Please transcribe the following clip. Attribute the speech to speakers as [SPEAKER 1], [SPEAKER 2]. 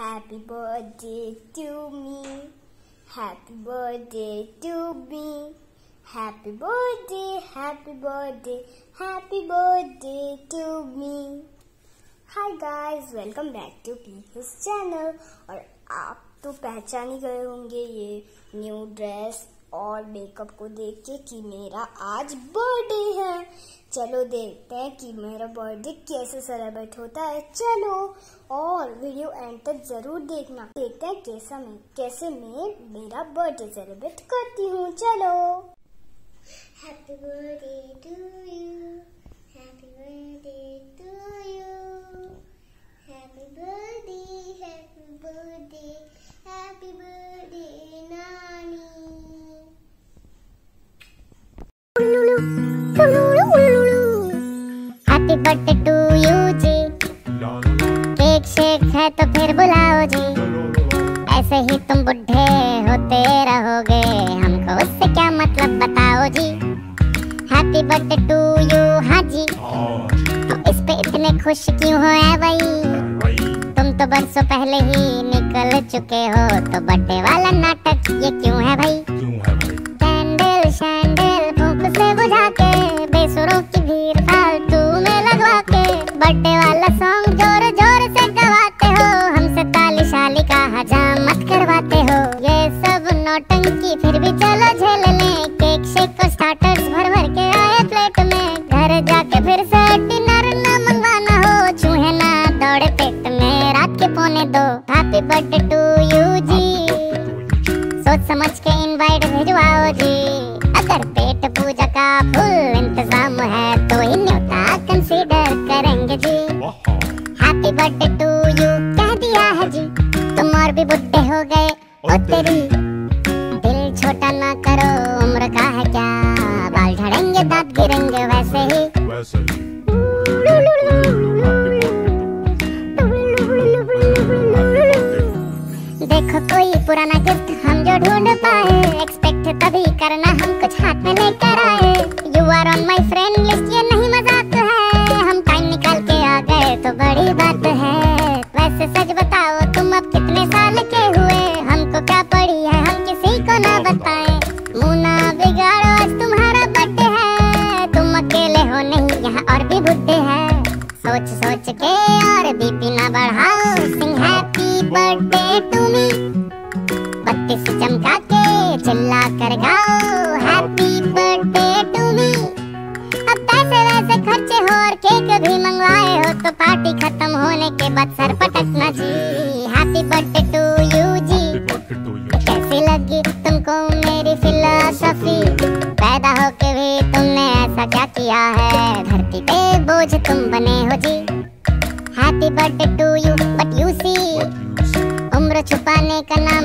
[SPEAKER 1] Happy birthday to me. Happy birthday to me. Happy birthday, happy birthday, happy birthday to me. Hi guys, welcome back to People's channel. और आप तो पहचान ही गए होंगे ये new dress और makeup को देख के कि मेरा आज बर्थडे है। चलो देखते हैं कि मेरा बर्थडे कैसे सेलिब्रेट होता है। चलो और वीडियो एंड तक जरूर देखना। देखते हैं कैसे मैं मेरा बर्थडे सेलिब्रेट करती हूँ। चलो। Happy birthday to you, happy birthday to you, happy birthday, happy birthday, happy birthday नानी।
[SPEAKER 2] हैप्पी बर्थडे टू यू जी। केक शेक है तो फिर बुलाओ जी। ऐसे ही तुम बुढ़े होते रहोगे, हमको उससे क्या मतलब बताओ जी। Happy birthday to you. हाँ जी, तो इस पे इतने खुश क्यों हो है भाई? तुम तो बरसों पहले ही निकल चुके हो, तो बर्थडे वाला नाटक ये क्यों है भाई? कैंडल शैंडल फूंक से बुझा के, बेसुरों की भीड़ फालतू में लगवा के, बर्थडे वाला सॉन्ग जोर जोर से गवाते हो, हमसे ताली शाली का हजामत करवाते हो। ये सब नौटंकी फिर भी चलो झेल लें। केक शेक और स्टार्टर्स भर भर के आए प्लेट में, घर जाके फिर से डिनर न मंगवाना हो, चूहे ना दौड़े पेट में रात के 1:45। हैप्पी बर्थडे टू यू जी। सोच समझ के इनवाइट भिजवाओ जी। अगर पेट पूजा का फुल इंतजाम है तो ही न्योता कंसीडर करेंगे जी। हैप्पी बर्थडे टू यू कह दिया है जी। तुम और भी बुढ़े हो गए ओ तेरी, दिल छोटा ना करो, उम्र का है क्या, बाल झड़ेंगे दांत गिरेंगे वैसे ही। देखो कोई पुराना गिफ्ट हम जो ढूंढ पाए, एक्सपेक्ट तभी करना हम कुछ हाथ में लेकर आए। You are on my friend list, ये नहीं मजाक है, हम टाइम निकाल के आ गए तो बड़ी बात है। वैसे सच बताओ तुम अब कितने साल के हुए, हमको क्या पड़ी है हम किसी को ना बताएं। मुँह ना बिगाड़ो आज तुम्हारा बर्थडे है, तुम अकेले हो नहीं यहाँ और भी बुड्ढे हैं। सोच सोच के और बीपी ना बढ़ाओ, sing happy birthday to me, बत्ती से चमका के चिल्ला कर गाओ हैप्पी बर्थडे टू मी। अब पैसे वैसे खर्चे हो और केक भी मंगवाए हो, तो पार्टी खत्म होने के बाद सर पटकना जी। हैप्पी बर्थडे टू यू जी। कैसी लगी तुमको मेरी फिलॉसफी, पैदा होके भी तुमने ऐसा क्या किया है, धरती पे बोझ तुम बने हो जी। Happy birthday to you but you see, उम्र छुपाने का नाम